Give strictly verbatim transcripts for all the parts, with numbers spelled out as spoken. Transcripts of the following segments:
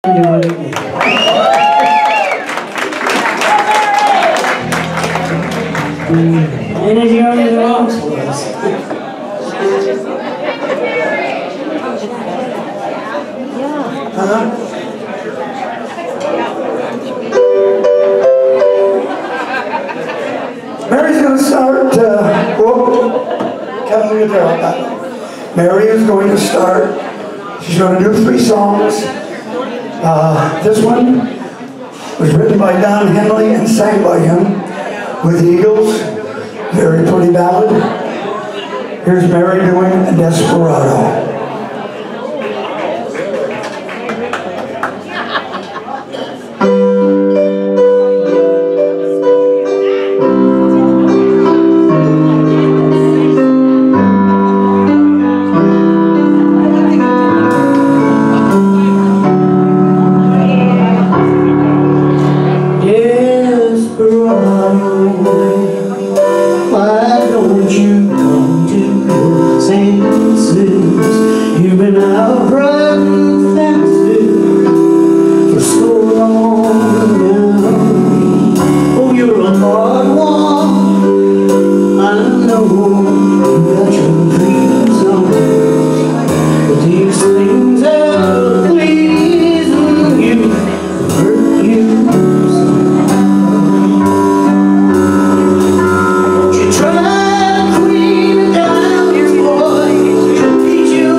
And as you already know, uh-huh. Mary's going to start, uh, whoa, Kevin, look at that. Mary is going to start, she's going to do three songs. Uh, this one was written by Don Henley and sang by him with the Eagles. Very pretty ballad. Here's Mary doing a Desperado. You've been out running fences for so long now. Oh, you're a hard one. I know you got your dreams on, but these things are pleasing you, hurt you somehow. Don't you try to clean it down your voice, she'll beat you.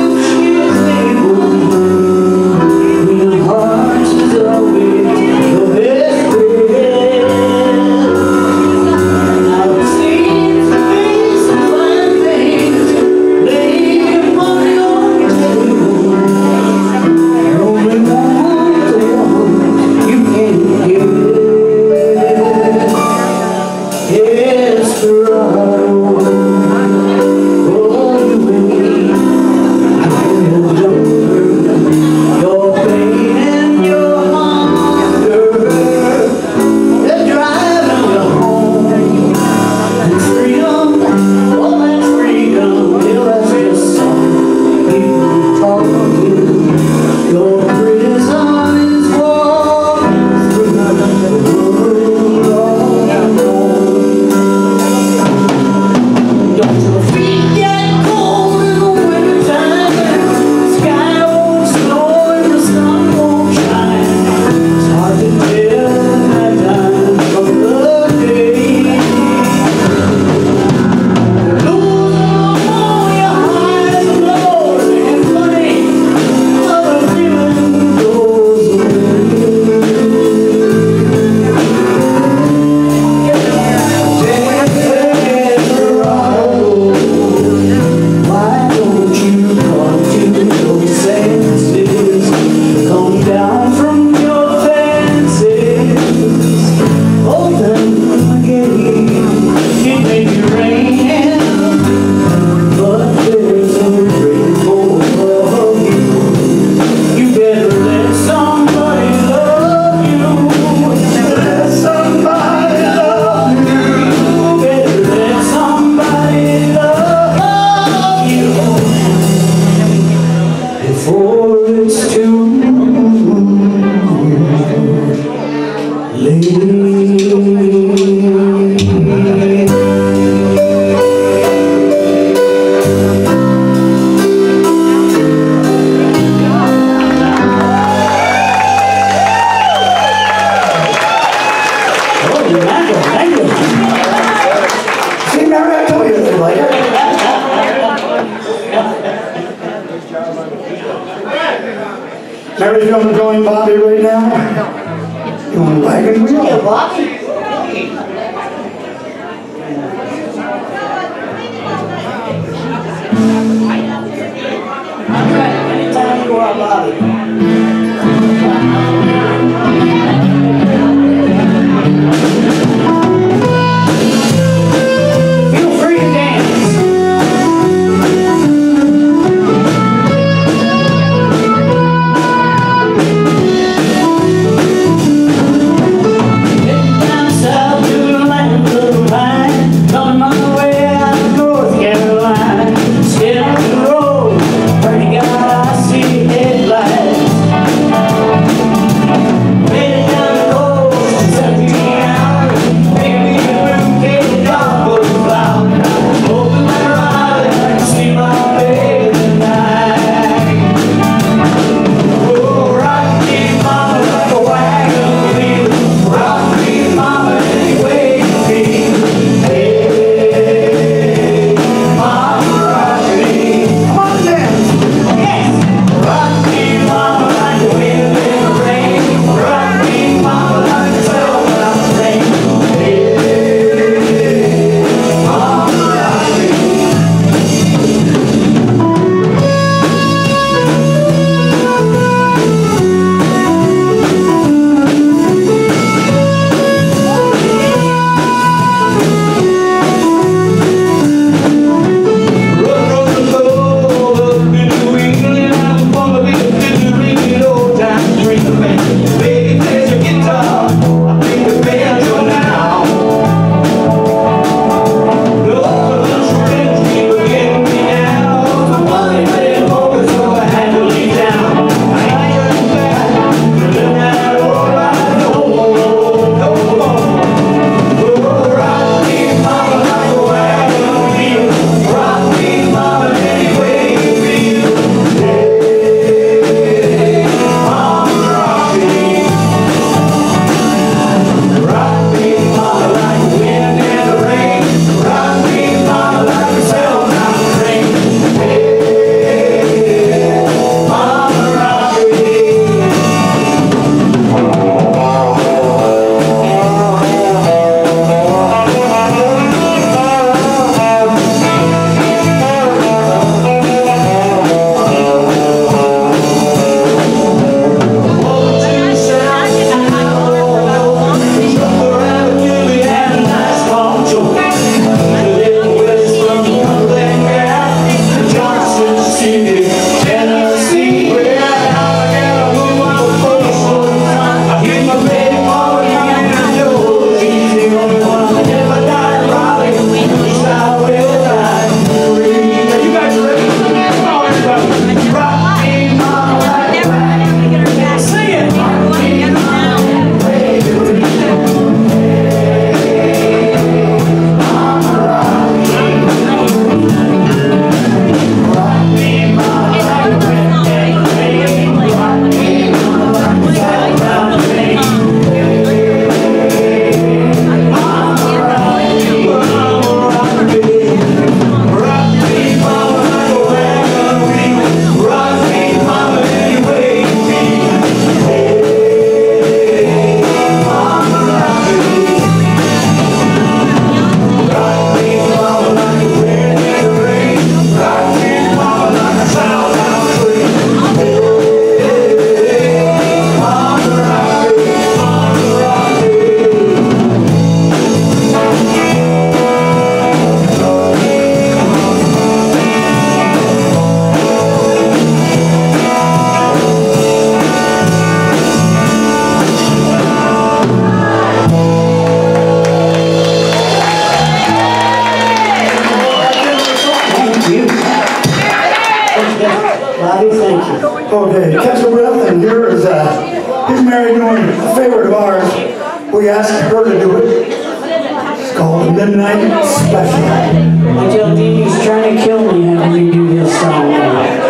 Mary's going to join Bobby right now. You want a wagon wheel? Yeah, Bobby. Anytime you are, Bobby. On my way out of North Carolina, still Mary doing a favorite of ours. We asked her to do it. It's called the Midnight Special. I tell Dee Dee's trying to kill me having me do this song now.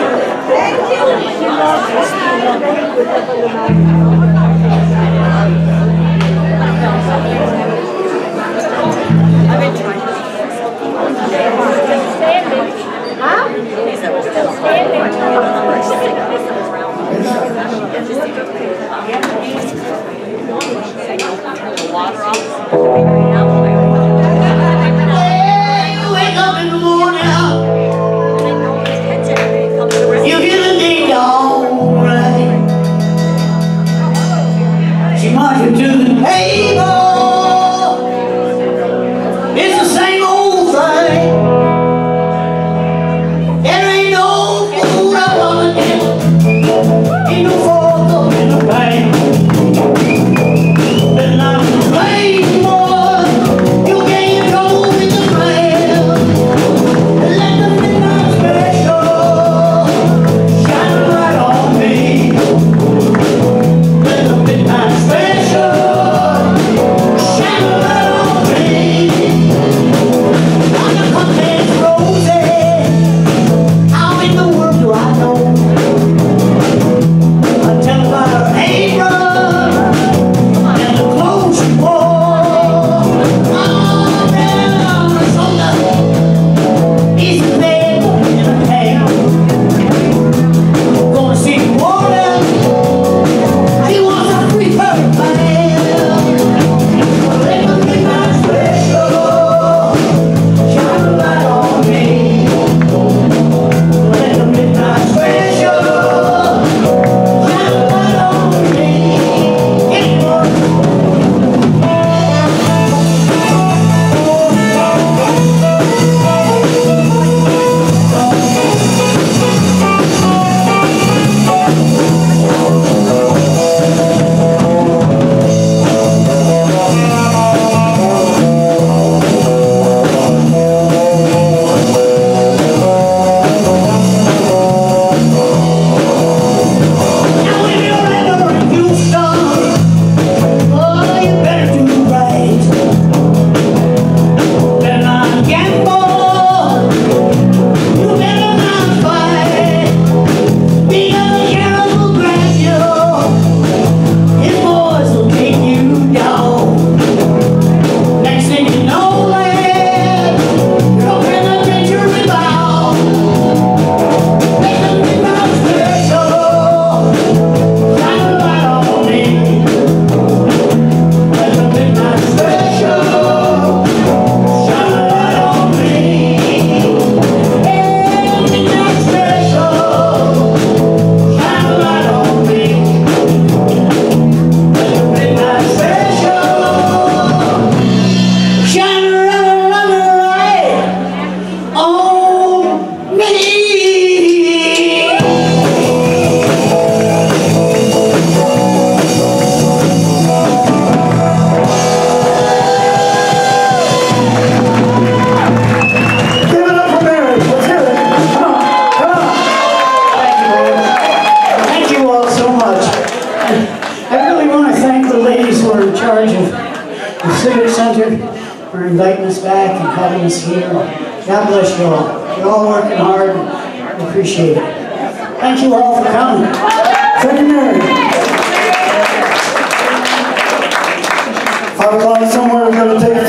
For inviting us back and having us here. God bless you all. You're all working hard. We appreciate it. Thank you all for coming. Thank you, Mary. Five o'clock somewhere, we're going to take a